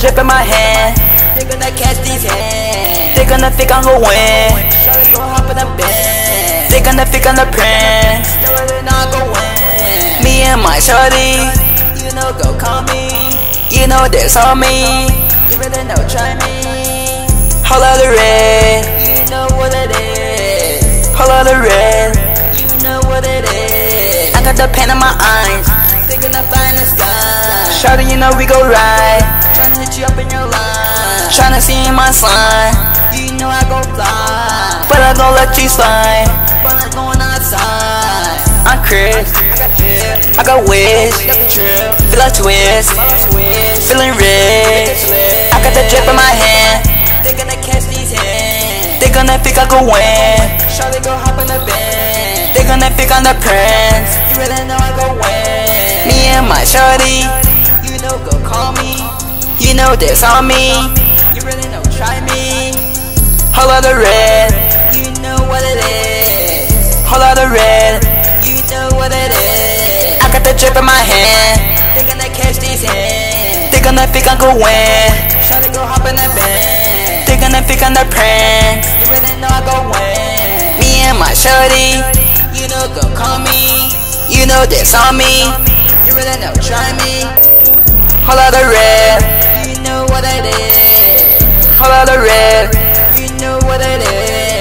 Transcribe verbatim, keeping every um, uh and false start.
drip in my hand. They gonna catch these hands. They gonna think I'm gon' win. Shawty gon' hop in the band. They gonna think I'm the prince. Know they not gon' win. Me and my shawty, you know, go call me. You know that's on me. You really know, try me. Hold out the red. You know what it is. Hold out the red. You know what it is. I got the pain in my eyes. They gonna find the sky. Shawty, you know we go ride. Tryna hit you up in your line. Tryna see my sign. You know I go fly. But I gon' let you slide. But I'm going outside. I'm Chris. I got drip. I got Wiz. Feel like twist. Feeling rich. I got the drip in my hand. They gonna catch these hands. They gonna think I go win. Shawty go hop in the band. They gonna think I'm the prince. You really know I go win. Me and my shawty, you know, go call me. You know that's on me. You really know, try me. Hold out the red. You know what it is. Hold out the red. You know what it is. I got the drip in my hand. They gonna catch these hands. They gonna think I go win. Shawty go hop in the band. They gonna think I'm the prince. You really know I go win. Me and my shawty, you know, go call me. You know that's on me. You really know, try me. Hold out the red. You know what it is. Hold out the red. You know what it is.